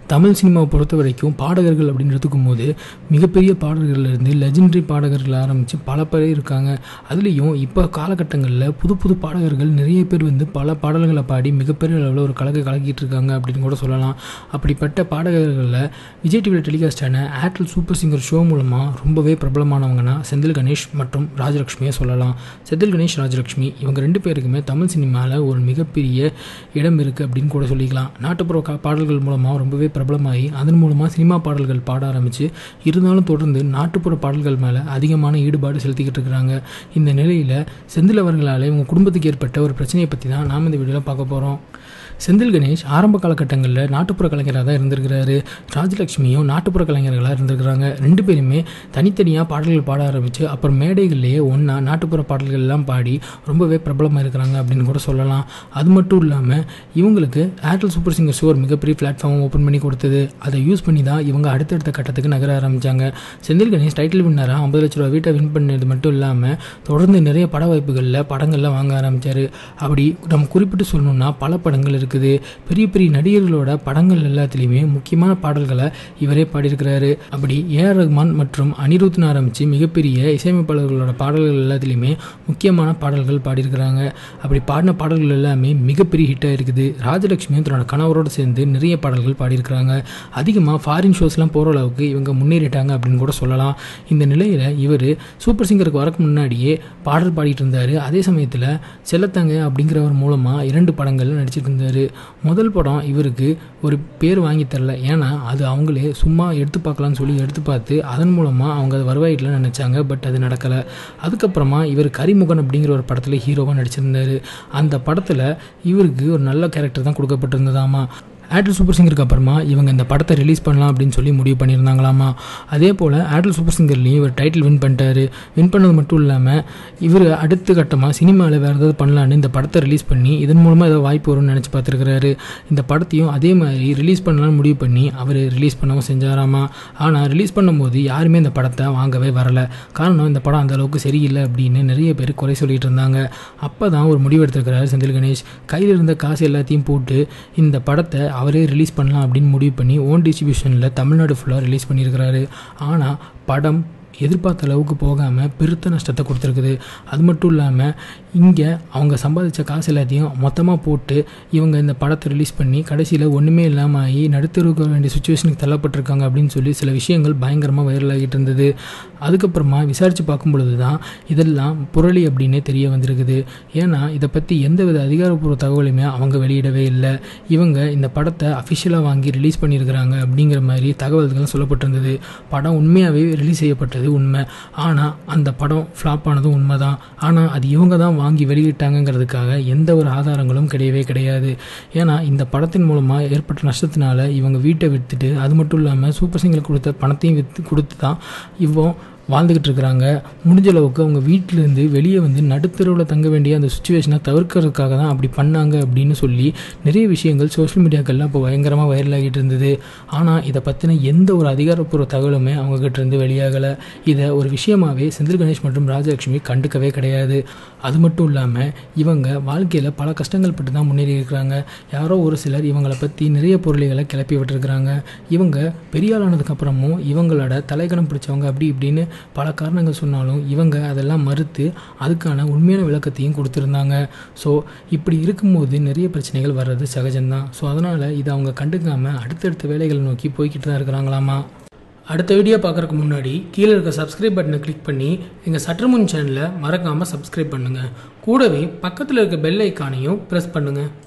தமிழ் சினிமாவை பொறுத்த வரைக்கும் பாடகர்கள் அப்படின்னு எடுத்துக்கும்போது மிகப்பெரிய பாடகர்கள்லேருந்து லெஜெண்டரி பாடகர்கள் ஆரம்பித்து பல பேர் இருக்காங்க. அதுலேயும் இப்போ காலகட்டங்களில் புது புது பாடகர்கள் நிறைய பேர் வந்து பல பாடல்களை பாடி மிகப்பெரிய அளவில் ஒரு கலக்கிட்டு இருக்காங்க அப்படின்னு கூட சொல்லலாம். அப்படிப்பட்ட பாடகர்களில் விஜய் டிவியில் டெலிகாஸ்டான ஏர்டெல் சூப்பர் சிங்கர் ஷோ மூலமாக ரொம்பவே பிரபலமானவங்கன்னா செந்தில் கணேஷ் மற்றும் ராஜலக்ஷ்மியை சொல்லலாம். செந்தில் கணேஷ், ராஜலக்ஷ்மி இவங்க 2 பேருக்குமே தமிழ் சினிமாவில் ஒரு மிகப்பெரிய இடம் இருக்குது அப்படின்னு கூட சொல்லிக்கலாம். நாட்டுப்புற பாடல்கள் மூலமாக ரொம்பவே பிரபலமாகி அதன் மூலமாக சினிமா பாடல்கள் பாட ஆரம்பித்து இருந்தாலும் தொடர்ந்து நாட்டுப்புற பாடல்கள் மேலே அதிகமான ஈடுபாடு செலுத்திக்கிட்டு இருக்கிறாங்க. இந்த நிலையில் செந்தில் அவர்களால் இவங்க குடும்பத்துக்கு ஏற்பட்ட ஒரு பிரச்சனையை பற்றி தான் நாம் இந்த வீடியோவில் பார்க்க போகிறோம். செந்தில் கணேஷ் ஆரம்ப காலகட்டங்களில் நாட்டுப்புற கலைஞராக தான் இருந்திருக்கிறாரு. ராஜலக்ஷ்மியும் நாட்டுப்புற கலைஞர்களாக இருந்திருக்கிறாங்க. 2 பேருமே தனித்தனியாக பாடல்கள் பாட ஆரம்பித்து அப்புறம் மேடைகள்லேயே ஒன்றா நாட்டுப்புற பாடல்கள் எல்லாம் பாடி ரொம்பவே பிரபலமாக இருக்கிறாங்க அப்படின்னு கூட சொல்லலாம். அது மட்டும் இல்லாமல் இவங்களுக்கு ஏர்டெல் சூப்பர் சிங்கர் ஷோ ஒரு மிகப்பெரிய பிளாட்ஃபார்ம் ஓப்பன் பண்ணி கொடுத்தது. அதை யூஸ் பண்ணி தான் இவங்க அடுத்தடுத்த கட்டத்துக்கு நகர ஆரம்பித்தாங்க. செந்தில் கணேஷ் டைட்டில் வின்னராக 50 லட்ச ரூபா வீட்டை வின் பண்ணது மட்டும் இல்லாமல் தொடர்ந்து நிறைய பட வாய்ப்புகளில் படங்கள்லாம் வாங்க ஆரம்பித்தார். அப்படி நம்ம குறிப்பிட்டு சொல்லணும்னா பல படங்கள் இருக்குது. பெரிய பெரிய நடிகர்களோட படங்கள் எல்லாத்துலேயுமே முக்கியமான பாடல்களை இவரே பாடியிருக்கிறாரு. அப்படி ஏஆர் ரஹ்மான் மற்றும் அனிருத்னு ஆரம்பித்து மிகப்பெரிய இசையமைப்பாளர்களோட பாடல்கள் எல்லாத்துலேயுமே முக்கியமான பாடல்கள் பாடியிருக்கிறாங்க. அப்படி பாடின பாடல்கள் எல்லாமே மிகப்பெரிய ஹிட்டாக இருக்குது. ராஜலக்ஷ்மியும் தன்னோட கணவரோடு சேர்ந்து நிறைய பாடல்கள் பாடியிருக்கிறாங்க. அதிகமாக ஃபாரின் ஷோஸ்லாம் போகிற அளவுக்கு இவங்க முன்னேறிட்டாங்க அப்படின்னு கூட சொல்லலாம். இந்த நிலையில் இவர் சூப்பர் சிங்கருக்கு வரக்கு முன்னாடியே பாடல் பாடிட்டு இருந்தார். அதே சமயத்தில் செல்லத்தங்க அப்படிங்கிறவர் மூலமாக 2 படங்கள்ல நடிச்சிட்டு இருந்தார். முதல் படம் இவருக்கு ஒரு பேர் வாங்கி தரல. ஏன்னா அது அவங்களே சும்மா எடுத்து பார்க்கலான்னு சொல்லி எடுத்து பார்த்து அதன் மூலமாக அவங்க அது வருவாயிட்டலாம் நினச்சாங்க. பட் அது நடக்கலை. அதுக்கப்புறமா இவர் கரிமுகன் அப்படிங்கிற ஒரு படத்தில் ஹீரோவாக நடிச்சிருந்தார். அந்த படத்தில் இவருக்கு ஒரு நல்ல கேரக்டர் தான் கொடுக்கப்பட்டிருந்ததாமா. ஏர்டெல் சூப்பர் சிங்கருக்கு அப்புறமா இவங்க இந்த படத்தை ரிலீஸ் பண்ணலாம் அப்படின்னு சொல்லி முடிவு பண்ணியிருந்தாங்களாமா. அதே போல் ஏர்டெல் சூப்பர் சிங்கர்லேயும் இவர் டைட்டில் வின் பண்ணிட்டார். வின் பண்ணது மட்டும் இல்லாமல் இவர் அடுத்த கட்டமாக சினிமாவில் வேறு ஏதாவது பண்ணலான்னு இந்த படத்தை ரிலீஸ் பண்ணி இதன் மூலமாக ஏதாவது வாய்ப்பு வரும்னு நினச்சி பார்த்துருக்கிறாரு. இந்த படத்தையும் அதே மாதிரி ரிலீஸ் பண்ணலான்னு முடிவு பண்ணி அவர் ரிலீஸ் பண்ணவும் செஞ்சாராமா. ஆனால் ரிலீஸ் பண்ணும்போது யாருமே இந்த படத்தை வாங்கவே வரலை. காரணம் இந்த படம் அந்தளவுக்கு சரியில்லை அப்படின்னு நிறைய பேர் குறை சொல்லிட்டு இருந்தாங்க. அப்போ தான் ஒரு முடிவு எடுத்திருக்கிறாரு செந்தில் கணேஷ். கையில் இருந்த காசு எல்லாத்தையும் போட்டு இந்த படத்தை அவரே ரிலீஸ் பண்ணலாம் அப்படின்னு முடிவு பண்ணி ஓன் டிஸ்ட்ரிபியூஷனில் தமிழ்நாடு ஃபுல்லாக ரிலீஸ் பண்ணியிருக்கிறாரு. ஆனால் படம் எதிர்பார்த்த அளவுக்கு போகாமல் பெருத்த நஷ்டத்தை கொடுத்துருக்குது. அது மட்டும் இல்லாமல் இங்கே அவங்க சம்பாதிச்ச காசு எல்லாத்தையும் மொத்தமாக போட்டு இவங்க இந்த படத்தை ரிலீஸ் பண்ணி கடைசியில் ஒன்றுமே இல்லாமல் ஆகி நடுத்தருக்க வேண்டிய சுச்சுவேஷனுக்கு தள்ளப்பட்டிருக்காங்க அப்படின்னு சொல்லி சில விஷயங்கள் பயங்கரமாக வைரலாகிட்டு இருந்தது. அதுக்கப்புறமா விசாரித்து பார்க்கும் பொழுது தான் இதெல்லாம் புரளி அப்படின்னே தெரிய வந்திருக்குது. ஏன்னா இதை பற்றி எந்தவித அதிகாரப்பூர்வ தகவலுமே அவங்க வெளியிடவே இல்லை. இவங்க இந்த படத்தை அஃபிஷியலாக வாங்கி ரிலீஸ் பண்ணியிருக்கிறாங்க அப்படிங்கிற மாதிரி தகவல்கள் சொல்லப்பட்டிருந்தது. படம் உண்மையாகவே ரிலீஸ் செய்யப்பட்டது உண்மை. ஆனால் அந்த படம் ஃப்ளாப் ஆனதும் உண்மை தான். ஆனால் அது இவங்க தான் வாங்கி வெளியிட்டாங்கிறதுக்காக எந்த ஒரு ஆதாரங்களும் கிடையாது. ஏன்னா இந்த படத்தின் மூலமாக ஏற்பட்ட நஷ்டத்தினால இவங்க வீட்டை விற்றுட்டு அது மட்டும் இல்லாமல் சூப்பர் சிங்கருக்கு கொடுத்த பணத்தையும் கொடுத்து தான் வாழ்ந்துக்கிட்டு இருக்கிறாங்க. முடிஞ்ச அளவுக்கு அவங்க வீட்டிலேருந்து வெளியே வந்து நடுத்தருவில் தங்க வேண்டிய அந்த சுச்சுவேஷனை தவிர்க்கிறதுக்காக தான் அப்படி பண்ணாங்க அப்படின்னு சொல்லி நிறைய விஷயங்கள் சோஷியல் மீடியாக்கள்லாம் இப்போ பயங்கரமாக வைரலாகிட்டு இருந்தது. ஆனால் இதை பற்றின எந்த ஒரு அதிகாரப்பூர்வ தகவலுமே அவங்ககிட்ட இருந்து வெளியாகலை. இதை ஒரு விஷயமாகவே செந்தில் கணேஷ் மற்றும் ராஜலக்ஷ்மி கண்டுக்கவே கிடையாது. அது மட்டும் இல்லாமல் இவங்க வாழ்க்கையில் பல கஷ்டங்கள் பட்டு தான் முன்னேறி இருக்கிறாங்க. யாரோ ஒரு சிலர் இவங்களை பற்றி நிறைய பொருள்களை கிளப்பி விட்டுருக்குறாங்க. இவங்க பெரிய ஆளானதுக்கப்புறமும் இவங்களோட தலைக்கணம் பிடிச்சவங்க அப்படி இப்படின்னு பல காரணங்கள் சொன்னாலும் இவங்க அதெல்லாம் மறுத்து அதுக்கான உண்மையான விளக்கத்தையும் கொடுத்துருந்தாங்க. ஸோ இப்படி இருக்கும்போது நிறைய பிரச்சனைகள் வர்றது சகஜம்தான். ஸோ அதனால் இதை அவங்க கண்டுக்காமல் அடுத்தடுத்த வேலைகளை நோக்கி போய்கிட்டு தான் இருக்கிறாங்களாமா. அடுத்த வீடியோ பார்க்குறதுக்கு முன்னாடி கீழே இருக்க சப்ஸ்கிரைப் பட்டனை கிளிக் பண்ணி எங்கள் சற்றுமுன் சேனலை மறக்காமல் சப்ஸ்கிரைப் பண்ணுங்கள். கூடவே பக்கத்தில் இருக்க பெல் ஐக்கானையும் ப்ரெஸ் பண்ணுங்கள்.